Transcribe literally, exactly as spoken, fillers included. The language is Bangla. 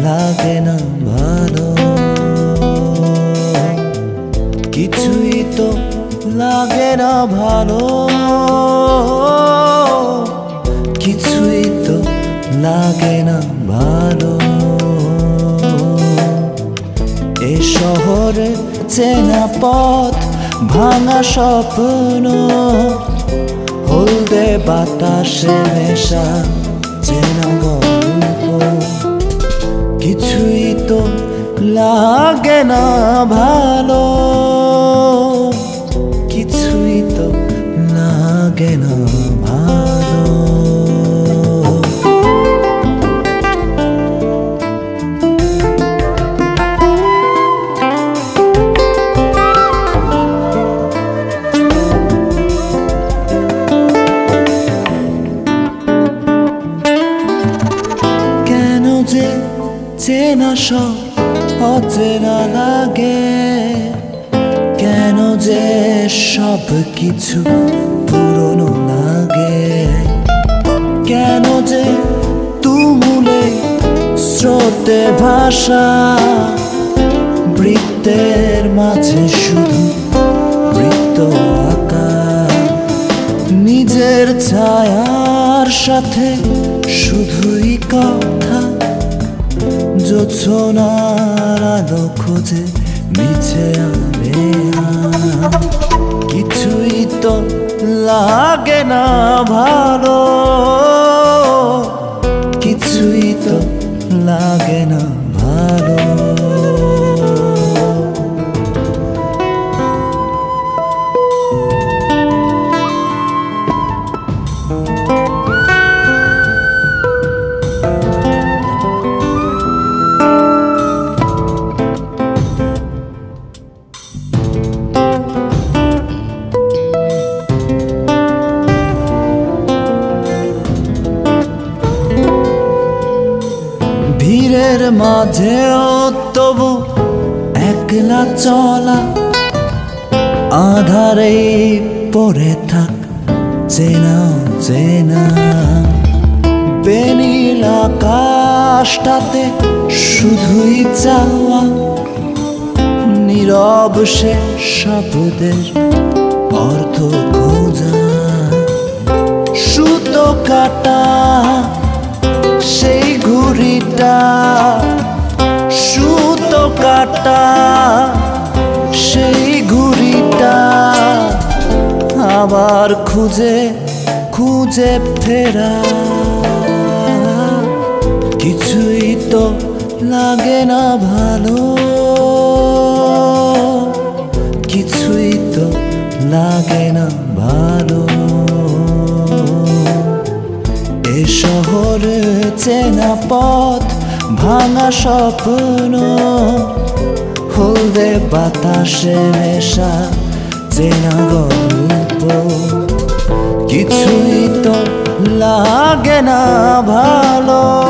লাগে না ভালো, কিছুই তো লাগে না ভালো, কিছুই তো লাগে না ভালো। এ শহরে চেনা পথ ভাঙা স্বপ্ন, হলদে বাতাসে মেশা চেনা গল্প, কিছুই তো লাগে না ভালো, কিছুই তো লাগে না ভালো। চেনা সব অচেনা লাগে, কেন যে সব কিছু পুরনো লাগে, কেন যে তুমুলে স্রোতে ভাষা, বৃত্তের মাঝে শুধু বৃত্ত আঁকা, নিজের ছায়ার সাথে শুধুই কথা, জোছনার আলো খোঁজে মিছে আনে, কিছুই তো লাগে না ভালো, কিছুই তো লাগে না ভালো। ভিড়ের মাঝেও তবু একলা চলা, আধারে পড়ে থাক চেনা চেনা, বেনীল আকাশটাতে শুধুই চাওয়া, নীরব সে শব্দের অর্থ খোঁজা, সুতো কাটা সেই ঘুড়িটা, সুতো কাটা সেই ঘুড়িটা, আবার খুঁজে খুঁজে ফেরা, কিছুই তো লাগে না ভালো, কিছুই তো লাগে না ভালো। এ শহরে চেনা পথ ভাঙা স্বপ্ন, হলদে বাতাসে মেশা চেনা গল্প, কিছুই তো লাগে না ভালো।